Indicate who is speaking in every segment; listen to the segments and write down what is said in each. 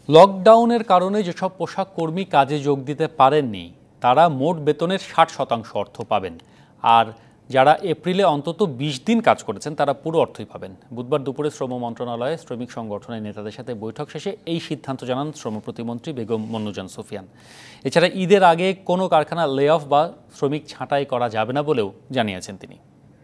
Speaker 1: লকডাউনের কারণে যেসব পোশাক কর্মী কাজে যোগ দিতে পারেননি তারা মোট বেতনের ৬০% অর্থ পাবেন, আর যারা এপ্রিলে অন্তত ২০ দিন কাজ করেছেন তারা পুরো অর্থই পাবেন। বুধবার দুপুরে শ্রম মন্ত্রণালয়ে শ্রমিক সংগঠনের নেতাদের সাথে বৈঠক শেষে এই সিদ্ধান্ত জানান শ্রম প্রতিমন্ত্রী বেগম মন্নুজান সুফিয়ান। এছাড়া ঈদের আগে কোনো কারখানা লে অফ বা শ্রমিক ছাঁটাই করা যাবে না বলেও জানিয়েছেন তিনি।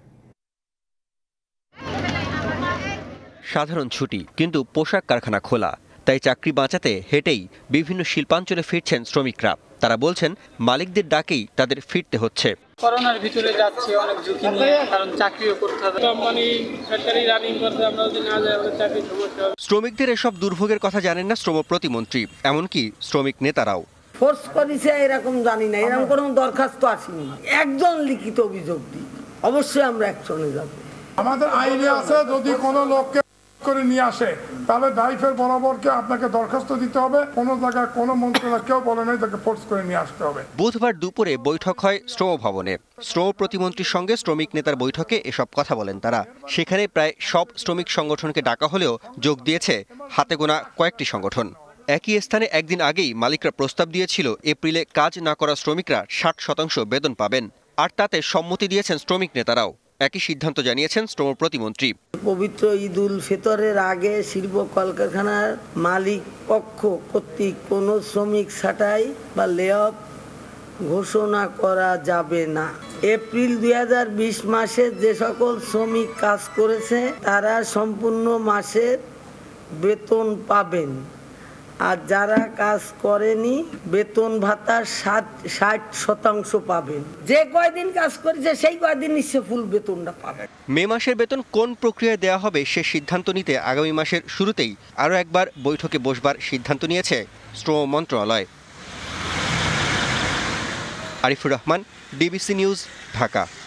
Speaker 2: সাধারণ ছুটি, কিন্তু পোশাক কারখানা খোলা, তাই চাকরি বাঁচাতে হেঁটেই বিভিন্ন শিল্পাঞ্চলে ফিরছেন শ্রমিকরা। তারা বলছেন মালিকদের ডাকেই তাদের ফিরতে হচ্ছে।
Speaker 3: করোনার ভিতরে যাচ্ছে অনেক ঝুঁকি নিয়ে, কারণ চাকরিও করতে হবে, কোম্পানি ফ্যাক্টরি রানিং করতে, আমরা যদি না যাই আমাদের চাকরি সমস্যা হবে।
Speaker 2: শ্রমিকদের এসব দুর্ভোগের কথা জানেন না শ্রম প্রতিমন্ত্রী, এমনকি শ্রমিক নেতারাও।
Speaker 4: ফোর্স করেছে এরকম জানি না, এরকম কোনো দরখাস্ত আসেনি। একজন লিখিত অভিযোগ দিই, অবশ্যই আমরা অ্যাকশনে যাব।
Speaker 5: আমাদের আইনে আছে, যদি কোনো লোককে করে নিয়ে আসে তাহলে দায়িত্বের বরাবরকে আপনাকে দরখাস্ত দিতে হবে। কোনো জায়গায় কোনো মন্ত্রণালয় কেউ বলে নাই তাকে ফোর্স করে নিয়ে আসতে হবে।
Speaker 2: বুধবার দুপুরে বৈঠক হয় শ্রম ভবনে। শ্রম প্রতিমন্ত্রীর সঙ্গে শ্রমিক নেতার বৈঠকে এসব কথা বলেন তারা। সেখানে প্রায় সব শ্রমিক সংগঠনকে ডাকা হলেও যোগ দিয়েছে হাতে গোনা কয়েকটি সংগঠন। একই স্থানে একদিন আগেই মালিকরা প্রস্তাব দিয়েছিল এপ্রিলে কাজ না করা শ্রমিকরা ৬০% বেতন পাবেন, আর তাতে সম্মতি দিয়েছেন শ্রমিক নেতারাও। একই সিদ্ধান্ত জানিয়েছেন শ্রম প্রতিমন্ত্রী।
Speaker 4: পবিত্র ঈদ উল ফিতরের আগে শিল্প কলকারখানার মালিক পক্ষ কর্তৃক কোনো শ্রমিক ছাঁটাই বা লে অফ ঘোষণা করা যাবে না। এপ্রিল ২০২০ মাসে যে সকল শ্রমিক কাজ করেছে তারা সম্পূর্ণ মাসের বেতন পাবেন, আর যারা কাজ করেনি বেতন ভাতা ৬০% পাবেন। যে কয়দিন কাজ করেছে সেই কয়দিন নিশ্চয় ফুল বেতনটা পাবে।
Speaker 2: মে মাসের বেতন কোন প্রক্রিয়ায় দেওয়া হবে সে সিদ্ধান্ত নিতে আগামী মাসের শুরুতেই আরও একবার বৈঠকে বসবার সিদ্ধান্ত নিয়েছে শ্রম মন্ত্রণালয়। Arifur Rahman, DBC news, Dhaka.